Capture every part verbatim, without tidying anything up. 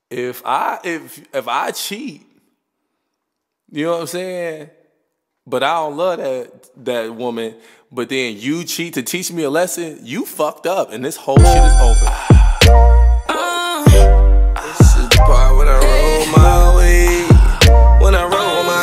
if I if if I cheat, you know what I'm saying? But I don't love that that woman. But then you cheat to teach me a lesson. You fucked up, and this whole shit is over. Uh, this is the part when I roll my way. When I roll my.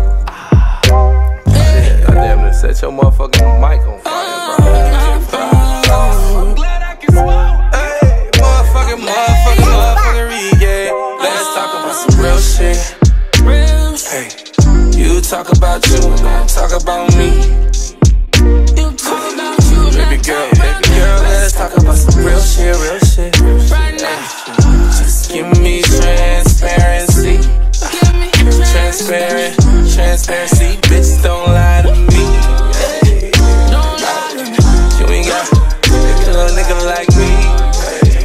I damn near set your motherfucking mic on fire, bro. I'm glad I can smoke. Hey, motherfucking, motherfucking, motherfucking reggae. Let's talk about some real shit. Real shit. Hey, you talk about you and I talk about me. You talk about you, baby girl, baby girl. Let's talk about some real shit, real shit. Right now, just give me transparency. Give me transparent, transparency. Bitch, don't lie to me. Hey, don't lie to me. You ain't got a little nigga like me. Hey,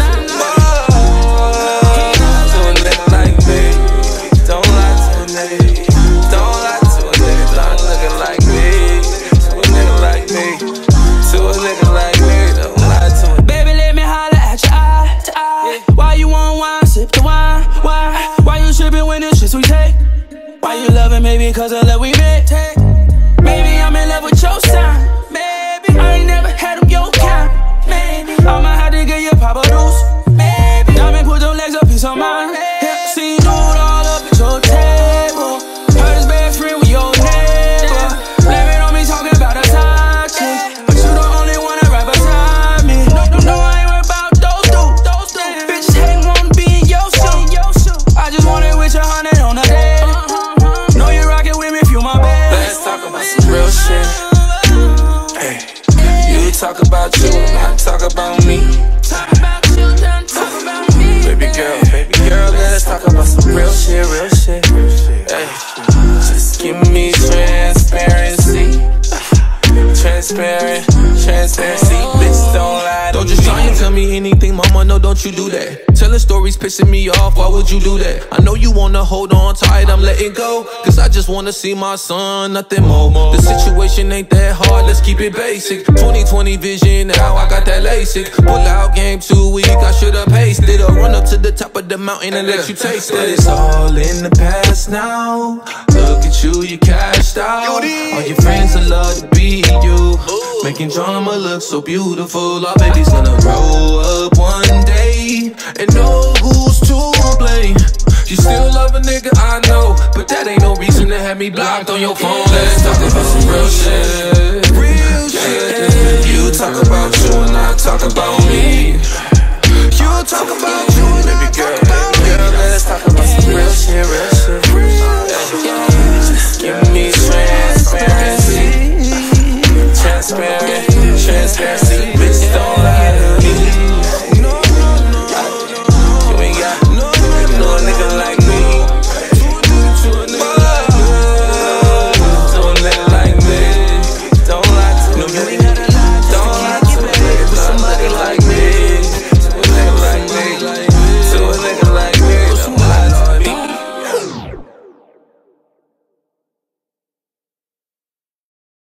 to a nigga like me. Don't lie to a nigga. Don't lie to a nigga. Don't look like me. To a nigga like me. To a nigga like me. Don't lie to a. Baby, let me holler at your eye to eye. Why you want wine? Sip the wine. Why? Why you tripping when this shit we take? Why you loving me because of love we made? Maybe I'm in love with your sign. Maybe I ain't never had them your kind. Maybe I'ma have to get you Papa Deuce. Maybe diamond put them legs up, piece on mine. Yeah, see you do it all up at your table. Heard his best friend with your neighbor. Blame it on me talking about a side chick, but you the only one that right beside me. No, no, no, I ain't worried about those dudes. Those dudes. Bitches hate wanna be in your shoe. I just want it with your hundred on a day. Know you rockin' with me, feel my bed. Let's talk about some real shit. Hey, you talk about you and I talk about me. Talk about you, done talk about me. Baby girl, baby girl, let's talk about some real shit, real shit. Hey, just give me transparency. Transparent, transparency. Bitch, don't lie to Don't just try and tell me anything, mama, no, don't you do that. Telling stories pissing me off, why would you do that? I know you wanna hold on tight, I'm letting go. Cause I just wanna see my son, nothing more. The situation ain't that hard, let's keep it basic. twenty twenty vision, now I got that LASIK. Pull out game too weak, I should've paced it. Or run up to the top of the mountain and let you taste it. But it's all in the past now. Look at you, you cashed out. All your friends will love to be you, making drama look so beautiful. Our baby's gonna grow up one day and know who's to blame. You still love a nigga, I know, but that ain't no reason to have me blocked on your phone. Let's talk about some real shit. Real shit. You talk about you and I talk about me. You talk about you and baby girl, baby girl, let's talk about some real shit, real shit. Just give me transparency. Transparent, transparency.